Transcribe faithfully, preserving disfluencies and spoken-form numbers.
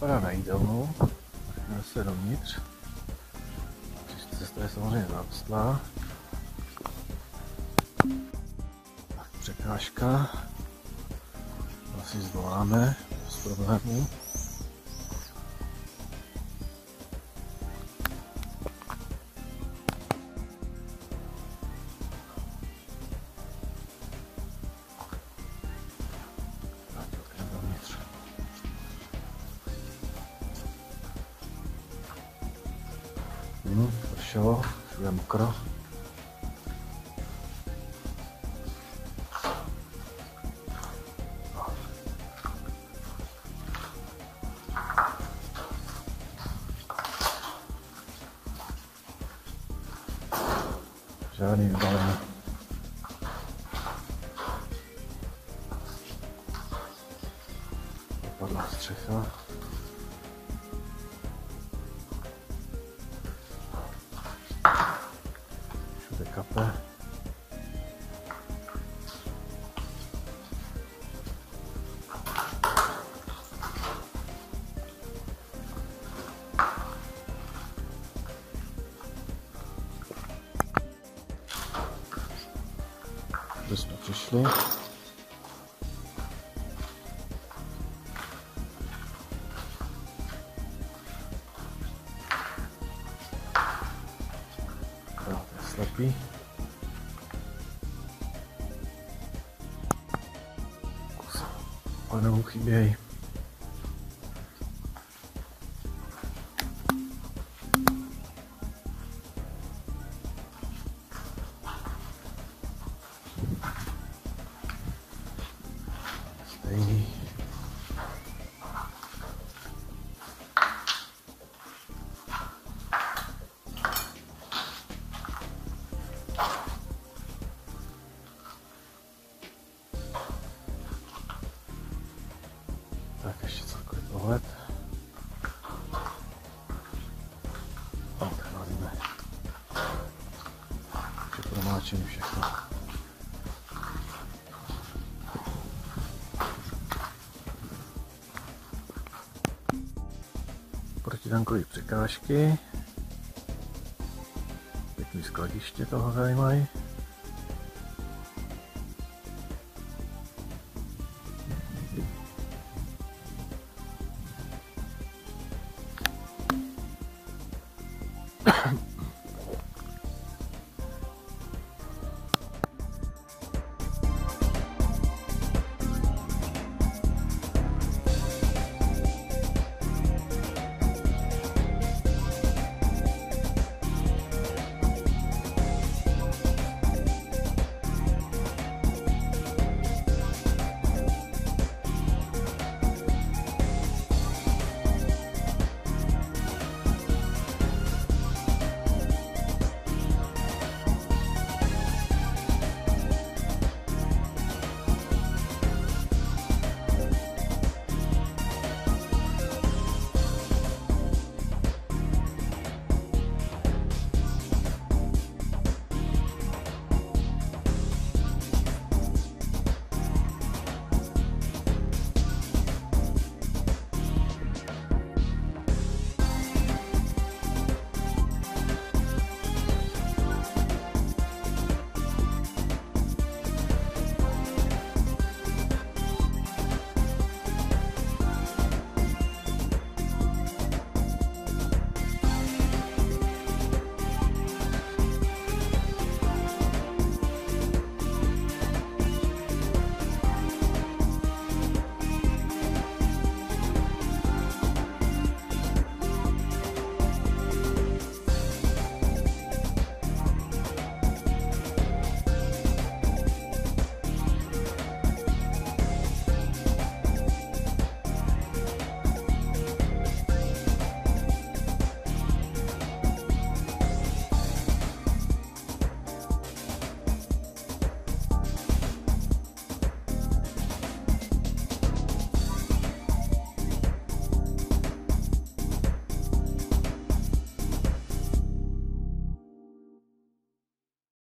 vypadá na jídelnu. Můžeme se dovnitř. Cesta je samozřejmě zarostlá. Tak překážka. Asi zvoláme bez problémů. Hmm, pršelo, všude mokro. Žádný vybavení. Dopadla střecha. Všude kape. Kde jsme přišli. To je slepý. Kus plynovů chybějí. Stejný. Tak ještě celkový pohled. Odcházíme. Je promáčený všechno. Protitankové překážky. Pěkný skladiště toho tady mají.